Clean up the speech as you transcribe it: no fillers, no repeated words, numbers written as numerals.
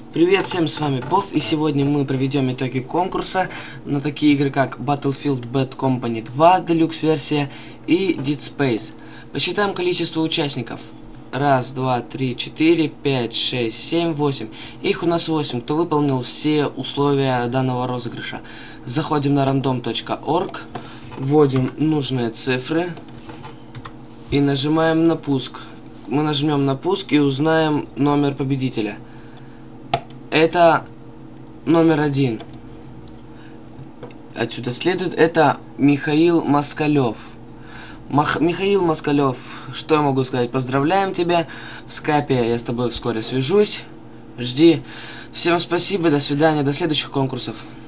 Привет всем, с вами Пов, и сегодня мы проведем итоги конкурса на такие игры, как Battlefield Bad Company 2, Deluxe версия и Dead Space. Посчитаем количество участников. 1, 2, 3, 4, 5, 6, 7, 8. Их у нас 8, кто выполнил все условия данного розыгрыша. Заходим на random.org, вводим нужные цифры и нажимаем на пуск. Мы нажмем на пуск и узнаем номер победителя. Это номер 1. Отсюда следует, это Михаил Москалев. Михаил Москалев, что я могу сказать? Поздравляем тебя. В скайпе я с тобой вскоре свяжусь. Жди. Всем спасибо, до свидания, до следующих конкурсов.